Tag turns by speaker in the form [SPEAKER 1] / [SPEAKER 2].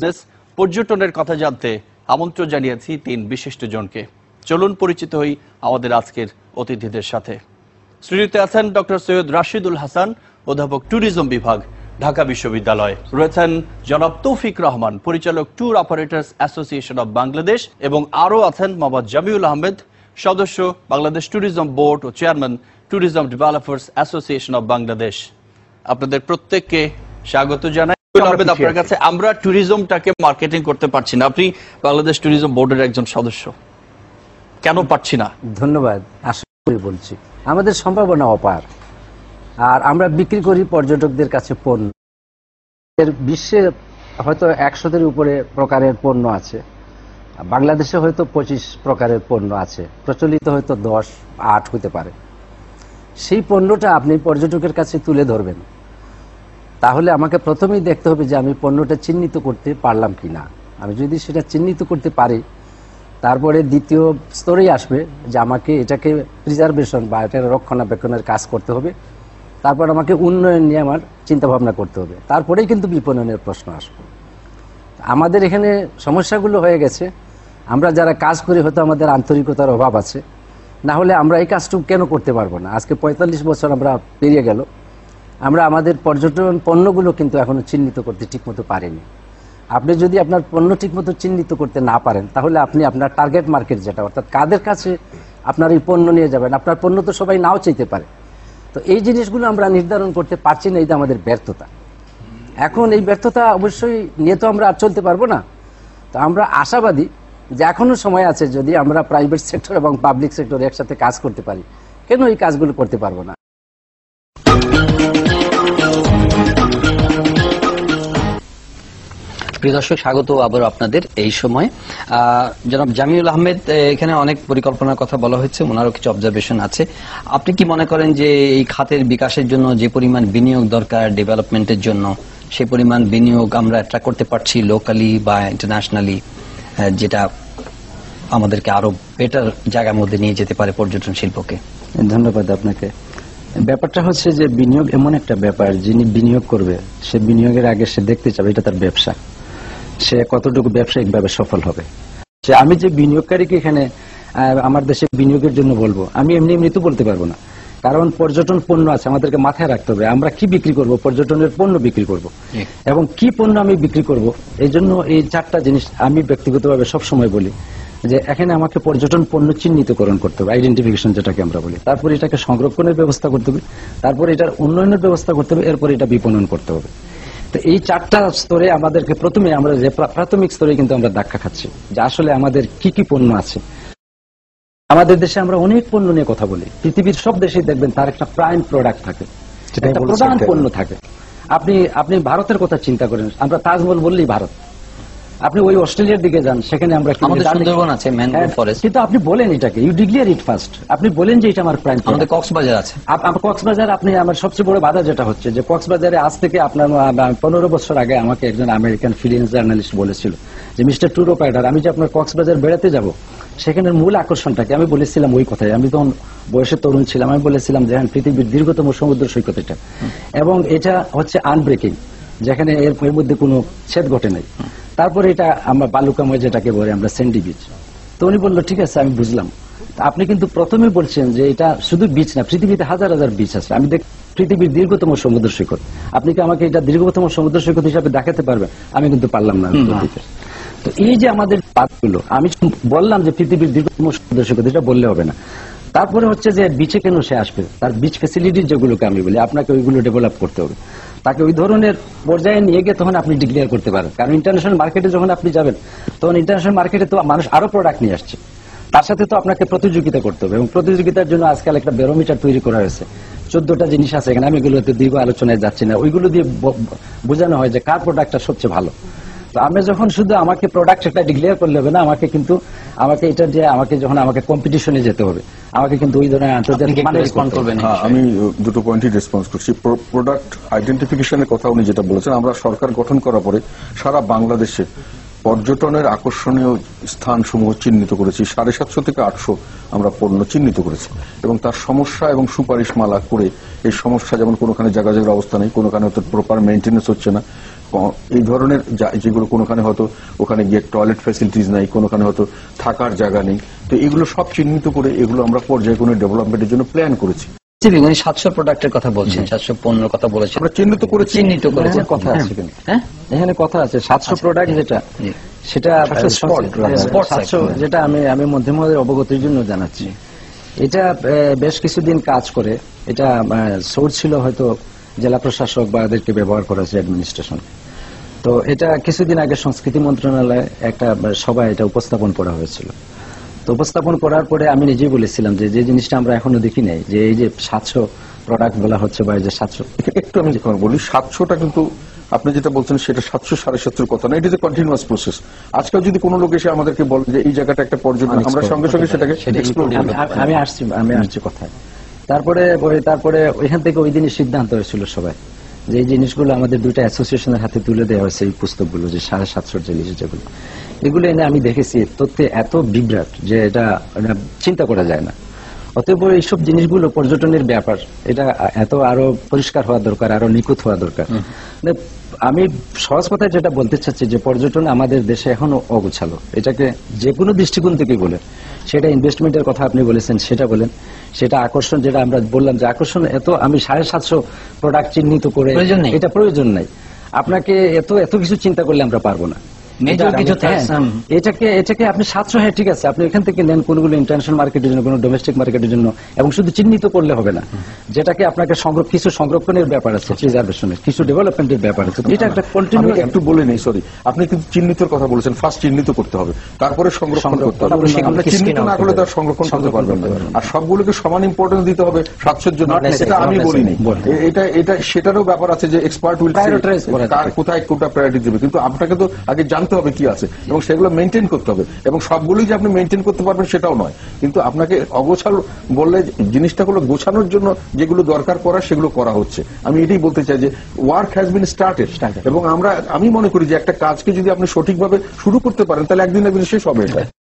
[SPEAKER 1] পর্যটনের কথা জানতে আমন্ত্রণ জানিয়েছি 3 বিশিষ্ট জনকে। চলুন পরিচিত হই আমাদের আজকের অতিথিদের সাথে। স্টুডিওতে আছেন ডক্টর সৈয়দ রাশিদুল হাসান, অধ্যাপক ট্যুরিজম বিভাগ, ঢাকা বিশ্ববিদ্যালয়। রয়েছেন জনাব তৌফিক রহমান, পরিচালক tour operators association of Bangladesh, এবং আরও আছেন মোহাম্মদ জামিউল আহমেদ, সদস্য বাংলাদেশ ট্যুরিজম বোর্ড ও chairman tourism developers association of Bangladesh. আপনাদের প্রত্যেককে স্বাগত জানাই। আপনার কাছে আমরা ট্যুরিজমটাকে মার্কেটিং করতে পারছি না, আপনি বাংলাদেশ ট্যুরিজম বোর্ডের একজন সদস্য, কেন পারছি না?
[SPEAKER 2] ধন্যবাদ। আসলে বলছি আমাদের সম্ভাবনা অপার, আর আমরা বিক্রি করি পর্যটকদের কাছে পণ্য। এর বিশ্বে হয়তো 100-এর উপরে প্রকারের পণ্য আছে, বাংলাদেশে হয়তো 25 প্রকারের পণ্য আছে, প্রচলিত হয়তো 10-8 হতে পারে। সেই পণ্যটা আপনি পর্যটকের কাছে তুলে ধরবেন, তাহলে আমাকে প্রথমেই দেখতে হবে যে আমি পণ্যটা চিহ্নিত করতে পারলাম কি না। আমি যদি সেটা চিহ্নিত করতে পারি, তারপরে দ্বিতীয় স্তরেই আসবে যে আমাকে এটাকে প্রিজার্ভেশন বা এটার রক্ষণাবেক্ষণের কাজ করতে হবে। তারপর আমাকে উন্নয়ন নিয়ে আমার চিন্তাভাবনা করতে হবে, তারপরেই কিন্তু বিপণনের প্রশ্ন আসবে। আমাদের এখানে সমস্যাগুলো হয়ে গেছে, আমরা যারা কাজ করি হয়তো আমাদের আন্তরিকতার অভাব আছে, না হলে আমরা এই কাজটুকু কেন করতে পারবো না? আজকে 45 বছর আমরা পেরিয়ে গেল, আমরা আমাদের পর্যটন পণ্যগুলো কিন্তু এখনো চিহ্নিত করতে ঠিকমতো পারিনি। আপনি যদি আপনার পণ্য ঠিকমতো চিহ্নিত করতে না পারেন, তাহলে আপনি আপনার টার্গেট মার্কেট যেটা, অর্থাৎ কাদের কাছে আপনার এই পণ্য নিয়ে যাবেন, আপনার পণ্য তো সবাই নাও চাইতে পারে। তো এই জিনিসগুলো আমরা নির্ধারণ করতে পারছি না, এটা আমাদের ব্যর্থতা। এখন এই ব্যর্থতা অবশ্যই নিয়ে তো আমরা আর চলতে পারবো না। তো আমরা আশাবাদী যে এখনো সময় আছে, যদি আমরা প্রাইভেট সেক্টর এবং পাবলিক সেক্টর একসাথে কাজ করতে পারি, কেন এই কাজগুলো করতে পারবো না?
[SPEAKER 3] প্রিয় দর্শক, স্বাগত আবার আপনাদের এই সময়। জনাব জামিউল আহমেদ, এখানে অনেক পরিকল্পনার কথা বলা হয়েছে, ওনারও কিছু অবজারভেশন আছে। আপনি কি মনে করেন যে এই খাতের বিকাশের জন্য যে পরিমাণ বিনিয়োগ দরকার ডেভেলপমেন্টের জন্য, সেই পরিমাণ বিনিয়োগ আমরা অ্যাট্রাক্ট করতে পারছি লোকালি বা ইন্টারন্যাশনালি, যেটা আমাদেরকে আরো বেটার জায়গার মধ্যে নিয়ে যেতে পারে পর্যটন শিল্পকে?
[SPEAKER 2] ধন্যবাদ আপনাকে। ব্যাপারটা হচ্ছে যে বিনিয়োগ এমন একটা ব্যাপার, যিনি বিনিয়োগ করবে সে বিনিয়োগের আগে সে দেখতে চাবে এটা তার ব্যবসা, সে কতটুকু ব্যবসায়িকভাবে সফল হবে। সে আমি যে বিনিয়োগকারীকে এখানে আমার দেশে বিনিয়োগের জন্য বলবো, আমি এমনি এমনি তো বলতে পারবো না, কারণ পর্যটন পণ্য আছে, আমাদেরকে মাথায় রাখতে হবে আমরা কি বিক্রি করব। পর্যটনের পণ্য বিক্রি করব, এবং কি পণ্য আমি বিক্রি করব। এই জন্য এই 4টা জিনিস আমি ব্যক্তিগতভাবে সবসময় বলি যে এখানে আমাকে পর্যটন পণ্য চিহ্নিতকরণ করতে হবে, আইডেন্টিফিকেশন যেটাকে আমরা বলি। তারপরে এটাকে সংরক্ষণের ব্যবস্থা করতে হবে, তারপরে এটার উন্নয়নের ব্যবস্থা করতে হবে, এরপরে এটা বিপণন করতে হবে। তো এই 4টা স্তরে আমাদেরকে প্রথমে আমরা যে প্রাথমিক স্তরে কিন্তু আমরা ধাক্কা খাচ্ছি যে আসলে আমাদের কি কি পণ্য আছে। আমাদের দেশে আমরা অনেক পণ্য নিয়ে কথা বলি, পৃথিবীর সব দেশেই দেখবেন তার একটা প্রাইম প্রোডাক্ট থাকে, একটা প্রধান পণ্য থাকে। আপনি ভারতের কথা চিন্তা করেন, আমরা তাজমহল বললেই ভারত। আপনি ওই অস্ট্রেলিয়ার দিকে যান, সেখানে আমরা
[SPEAKER 3] সুন্দরবন আছে, ম্যানগ্রোভ ফরেস্ট,
[SPEAKER 2] কিন্তু আপনি বলেন এটাকে, ইউ ডিক্লেয়ার ইট ফার্স্ট, আপনি বলেন যে এটা আমার প্রাইম।
[SPEAKER 3] আমাদের কক্সবাজার আছে,
[SPEAKER 2] কক্সবাজার আপনি, আমার সবচেয়ে বড় বাধা যেটা হচ্ছে যে কক্সবাজারে আজ থেকে আপনার 15 বছর আগে আমাকে একজন আমেরিকান ফ্রিল্যান্স জার্নালিস্ট বলেছিল যে মিস্টার ট্যুর অপারেটর, আমি যে আপনার কক্সবাজার বেড়াতে যাব, সেখানের মূল আকর্ষণটাকে আমি বলেছিলাম ওই কথাই। আমি তখন বয়সে তরুণ ছিলাম, আমি বলেছিলাম যে পৃথিবীর দীর্ঘতম সমুদ্র সৈকত এটা, এবং এটা হচ্ছে আনব্রেকিং, যেখানে এর মধ্যে কোনো ছেদ ঘটে নাই। তারপরে এটা আমরা বালুকাময় যেটাকে বলে আমরা স্যান্ডি বিচ। তো উনি বললো ঠিক আছে আমি বুঝলাম। আপনি কিন্তু প্রথমে বলছেন যে এটা শুধু বিচ না, পৃথিবীতে হাজার হাজার বিচ আছে, আমি দেখ পৃথিবীর দীর্ঘতম সমুদ্র সৈকত, আপনি কি আমাকে এটা দীর্ঘতম সমুদ্র সৈকত হিসাবে দেখাতে পারবেন? আমি কিন্তু পারলাম না। তো এই যে আমাদের বাদগুলো, আমি বললাম যে পৃথিবীর দীর্ঘতম সমুদ্র সৈকত, এটা বললে হবে না। তারপরে হচ্ছে যে বিচে কেন সে আসবে, তার বিচ ফ্যাসিলিটি যেগুলোকে আমি বলি, আপনাকে ওইগুলো ডেভেলপ করতে হবে, তাকে ওই ধরনের পর্যায়ে নিয়ে গিয়ে তখন আপনি ডিক্লেয়ার করতে পারেন। কারণ ইন্টারন্যাশনাল মার্কেটে যখন আপনি যাবেন, তখন ইন্টারন্যাশনাল মার্কেটে তো মানুষ আরো প্রোডাক্ট নিয়ে আসছে, তার সাথে তো আপনাকে প্রতিযোগিতা করতে হবে, এবং প্রতিযোগিতার জন্য আজকাল একটা ব্যারোমিটার তৈরি করা হয়েছে, 14টা জিনিস আছে এখানে, আমি এগুলোতে দীর্ঘ আলোচনায় যাচ্ছি না। ওইগুলো দিয়ে বোঝানো হয় যে কার প্রোডাক্টটা সবচেয়ে ভালো। তো আমি যখন শুধু আমাকে প্রোডাক্ট একটা ডিক্লেয়ার করলে হবে না, আমাকে কিন্তু এটা যে আমাকে কম্পিটিশনে যেতে হবে, আমাকে কিন্তু ওই ধরনের আন্তর্জাতিক মানে রেসপন্ড করবেন।
[SPEAKER 4] আমি দুটো পয়েন্টই রেসপন্স করছি। প্রোডাক্ট আইডেন্টিফিকেশনের কথা উনি যেটা বলেছেন, আমরা সরকার গঠন করার পরে সারা বাংলাদেশে পর্যটনের আকর্ষণীয় স্থানসমূহ চিহ্নিত করেছি, 750 থেকে 800 আমরা পণ্য চিহ্নিত করেছি, এবং তার সমস্যা এবং সুপারিশমালা করে এই সমস্যা, যেমন কোনোখানে জায়গা জায়গার অবস্থা নেই, কোনোখানে হয়তো প্রপার মেইনটেনেন্স হচ্ছে না, এই ধরনের যেগুলো কোনোখানে হয়তো ওখানে গিয়ে টয়লেট ফ্যাসিলিটিস নাই, কোনোখানে হয়তো থাকার জায়গা নেই, তো এগুলো সব চিহ্নিত করে এগুলো আমরা পর্যায়ক্রমে ডেভেলপমেন্টের জন্য প্ল্যান করেছি।
[SPEAKER 3] 700 প্রোডাক্টের কথা বলছেন, 700 পণ্যের কথা বলেছেন,
[SPEAKER 4] আমরা চিহ্নিত করেছি।
[SPEAKER 2] কথা আছে কিন্তু, এখানে কথা আছে 700 প্রোডাক্ট যেটা, সেটা 700 যেটা আমি মধ্যে মধ্যে অবগতির জন্য জানাচ্ছি। এটা বেশ কিছুদিন কাজ করে, এটা সোর্স ছিল হয়তো জেলা প্রশাসক বা এদেরকে ব্যবহার করা হয়েছে অ্যাডমিনিস্ট্রেশন। তো এটা কিছুদিন আগে সংস্কৃতি মন্ত্রণালয়ে একটা সভায় এটা উপস্থাপন করা হয়েছিল। তো উপস্থাপন করার পরে আমি নিজেই বলেছিলাম যে যে জিনিসটা আমরা এখনো দেখি নাই, যে এই যে 700 প্রোডাক্ট বলা হচ্ছে বা এই যে 700,
[SPEAKER 4] একটু আমি যখন বলি 700টা কিন্তু আপনি যেটা বলছেন সেটা 700 750 কথা না, it is a continuous process. আজকাল যদি কোনো লোক এসে আমাদেরকে বলে যে এই জায়গাটা একটা পর্যটন, আমরা সঙ্গে সঙ্গে সেটাকে এক্সপ্লোর করি।
[SPEAKER 2] আমি আসছি কথায়। তারপরে ওইখান থেকে ওই দিনই সিদ্ধান্ত হয়েছিল সবাই যে এই জিনিসগুলো আমাদের দুইটা অ্যাসোসিয়েশনের হাতে তুলে দেওয়া হয়েছে, এই পুস্তকগুলো যে 750 জিনিস যেগুলো, এগুলো এনে আমি দেখেছি তথ্যে এত বিভ্রাট যে এটা চিন্তা করা যায় না। অতএব এইসব জিনিসগুলো পর্যটনের ব্যাপার, এটা এত আরো পরিষ্কার হওয়া দরকার, আরো নিখুঁত হওয়া দরকার। আমি সহজ কথায় যেটা বলতে চাচ্ছি যে পর্যটন আমাদের দেশে এখনো অগোছালো। এটাকে যে কোনো দৃষ্টিকোণ থেকে বলে, সেটা ইনভেস্টমেন্টের কথা আপনি বলেছেন সেটা বলেন, সেটা আকর্ষণ যেটা আমরা বললাম যে আকর্ষণ এত আমি 750 প্রোডাক্ট চিহ্নিত করে এটা প্রয়োজন নাই। আপনাকে এত কিছু চিন্তা করলে আমরা পারবো না। এটাকে আপনি 700, হ্যাঁ ঠিক আছে, আপনি এখান থেকে নেন কোনগুলো ইন্টারন্যাশনাল মার্কেটের জন্য, কোনো ডোমেস্টিক মার্কেটের জন্য, এবং শুধু চিহ্নিত করলে হবে না, যেটাকে আপনাকে কিছু সংরক্ষণের ব্যাপার আছে, প্রিজার্ভেশনের কিছু ডেভেলপমেন্টের ব্যাপার আছে। এটা একটা কন্টিনিউ।
[SPEAKER 4] একটু বলে নেই, সরি, আপনি কিন্তু চিহ্নিতর কথা বলেছেন, ফার্স্ট চিহ্নিত করতে হবে, তারপরে সংরক্ষণ করতে হবে। আমরা চিহ্নিত না করলে তার সংরক্ষণ করতে পারবেন না। আর সবগুলোকে সমান ইম্পর্টেন্স দিতে হবে 700-র জন্য, সেটা আমি বলিনি। এটা সেটারও ব্যাপার আছে যে এক্সপার্ট উইল কোথায় কোনটা প্রায়োরিটি দেবে, কিন্তু আপনাকে তো আগে জানতে হবে কি আছে এবং সেগুলো মেনটেন করতে হবে। এবং সবগুলোই যে আপনি মেনটেন করতে পারবেন সেটাও নয়, কিন্তু আপনাকে অগোছালো বললে জিনিসটা হলো গোছানোর জন্য যেগুলো দরকার করা সেগুলো করা হচ্ছে। আমি এটাই বলতে চাই যে ওয়ার্ক হ্যাজ বিন স্টার্টেড, এবং আমি মনে করি যে একটা কাজকে যদি আপনি সঠিকভাবে শুরু করতে পারেন তাহলে একদিন শেষ হবে এটা।